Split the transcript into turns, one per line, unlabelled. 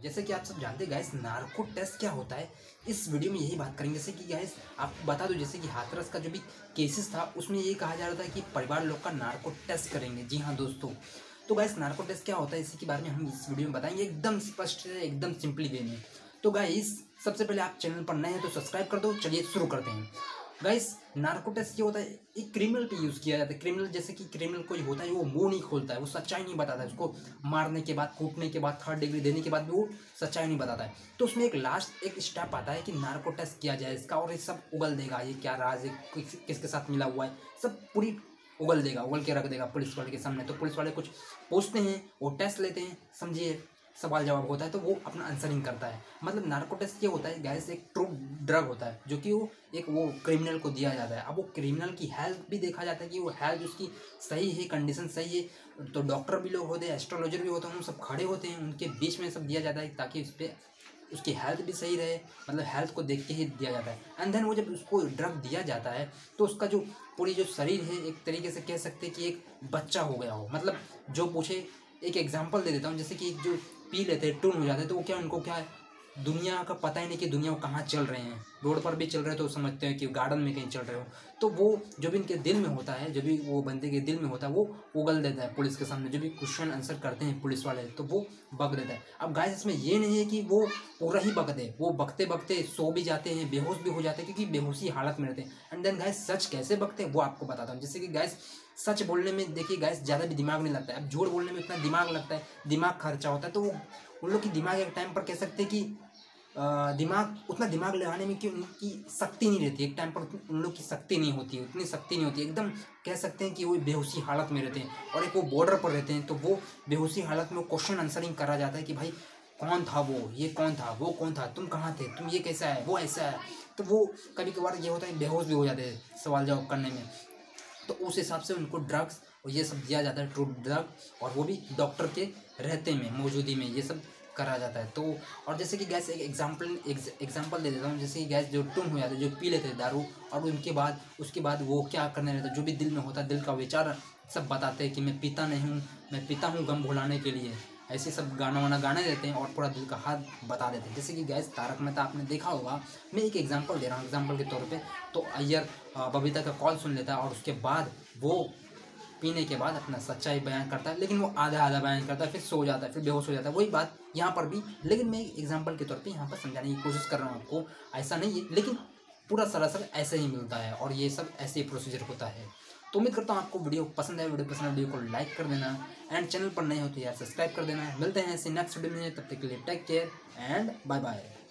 जैसे कि आप सब जानते हैं गाइस, नार्को टेस्ट क्या होता है। इस वीडियो में यही बात करेंगे। जैसे कि गाइस आपको बता दूं, जैसे कि हाथरस का जो भी केसेस था उसमें ये कहा जा रहा था कि परिवार लोग का नार्को टेस्ट करेंगे। जी हाँ दोस्तों, तो गाइस नार्को टेस्ट क्या होता है इसी के बारे में हम इस वीडियो में बताएंगे, एकदम स्पष्ट है, एकदम सिंपली वे में। तो गाइस सबसे पहले आप चैनल पर नए हैं तो सब्सक्राइब कर दो। चलिए शुरू करते हैं। गाइस नार्को टेस्ट क्या होता है, एक क्रिमिनल पे यूज़ किया जाता है। क्रिमिनल जैसे कि क्रिमिनल कोई होता है वो मुंह नहीं खोलता है, वो सच्चाई नहीं बताता है। उसको मारने के बाद, कूटने के बाद, 3rd डिग्री देने के बाद भी वो सच्चाई नहीं बताता है। तो उसमें एक लास्ट एक स्टेप आता है कि नार्को टेस्ट किया जाए इसका, और ये सब उगल देगा, ये क्या राज है, किसके साथ मिला हुआ है, सब पूरी उगल देगा, उगल के रख देगा पुलिस वाले के सामने। तो पुलिस वाले कुछ पूछते हैं, वो टेस्ट लेते हैं, समझिए सवाल जवाब होता है, तो वो अपना आंसरिंग करता है। मतलब नार्को टेस्ट ये होता है गैस, एक ट्रू ड्रग होता है जो कि वो क्रिमिनल को दिया जाता है। अब वो क्रिमिनल की हेल्थ भी देखा जाता है कि वो हेल्थ उसकी सही है, कंडीशन सही है। तो डॉक्टर भी लोग होते हैं, एस्ट्रोलॉजर भी होते हैं, हम सब खड़े होते हैं उनके बीच में, सब दिया जाता है ताकि उस पर उसकी हेल्थ भी सही रहे। मतलब हेल्थ को देख के ही दिया जाता है। एंड देन वो जब उसको ड्रग दिया जाता है तो उसका जो पूरी जो शरीर है, एक तरीके से कह सकते हैं कि एक बच्चा हो गया हो। मतलब जो पूछे, एक एग्जांपल दे देता हूँ, जैसे कि जो पी लेते हैं, टून हो जाते हैं, तो वो क्या, उनको क्या है, दुनिया का पता ही नहीं कि दुनिया कहाँ चल रहे हैं। रोड पर भी चल रहे हैं तो समझते हैं कि गार्डन में कहीं चल रहे हो। तो वो जो भी इनके दिल में होता है, जो भी वो बंदे के दिल में होता है, वो उगल देता है पुलिस के सामने। जो भी क्वेश्चन आंसर करते हैं पुलिस वाले, तो वो बक देता है। अब गाइस इसमें ये नहीं है कि वो पूरा ही बक दे, वो बकते बकते सो भी जाते हैं, बेहोश भी हो जाते हैं, क्योंकि बेहोशी हालत में रहते हैं। एंड देन गाइस सच कैसे बकते हैं वो आपको बताता हूँ। जैसे कि गाइस सच बोलने में देखिए गाइस ज़्यादा भी दिमाग नहीं लगता है। अब झूठ बोलने में इतना दिमाग लगता है, दिमाग खर्चा होता है। तो वो उन लोग की दिमाग एक टाइम पर कह सकते हैं कि दिमाग, उतना दिमाग लगाने में कि उनकी शक्ति नहीं रहती। एक टाइम पर उन लोग की शक्ति नहीं होती, उतनी शक्ति नहीं होती। एकदम कह सकते हैं कि वो बेहोशी हालत में रहते हैं, और एक वो बॉर्डर पर रहते हैं। तो वो बेहोशी हालत में क्वेश्चन आंसरिंग करा जाता है कि भाई कौन था वो, ये कौन था, वो कौन था, तुम कहाँ थे, तुम ये कैसा है, वो ऐसा है। तो वो कभी कभार ये होता है बेहोश भी हो जाते हैं सवाल जवाब करने में। तो उस हिसाब से उनको ड्रग्स और ये सब दिया जाता है, ट्रू ड्रग, और वो भी डॉक्टर के रहते में, मौजूदगी में ये सब करा जाता है। तो और जैसे कि गैस एक एग्जांपल दे देता हूँ। जैसे कि गैस जो टून हो जाते हैं, जो पी लेते हैं दारू, और उसके बाद वो क्या करने रहता है, जो भी दिल में होता है, दिल का विचार सब बताते हैं कि मैं पीता नहीं हूँ, मैं पीता हूँ गम भुलाने के लिए। ऐसे सब गाना वाना गाने देते हैं और पूरा दिल का हाथ बता देते हैं। जैसे कि गैस तारक मेहता आपने देखा होगा, मैं एक एग्जांपल दे रहा हूँ एग्जांपल के तौर पे। तो अय्यर बबीता का कॉल सुन लेता है, और उसके बाद वो पीने के बाद अपना सच्चाई बयान करता है, लेकिन वो आधा आधा बयान करता है, फिर सो जाता है, फिर बेहोश हो जाता है। वही बात यहाँ पर भी, लेकिन मैं एग्जांपल के तौर पे यहाँ पर समझाने की कोशिश कर रहा हूँ आपको। ऐसा नहीं है, लेकिन पूरा सरासर ऐसे ही मिलता है, और ये सब ऐसे ही प्रोसीजर होता है। तो उम्मीद करता हूँ आपको वीडियो पसंद है। वीडियो पसंद है, वीडियो को लाइक कर देना, एंड चैनल पर नए हो तो यार सब्सक्राइब कर देना। मिलते हैं ऐसे नेक्स्ट वीडियो में, तब तक के लिए take care and bye bye.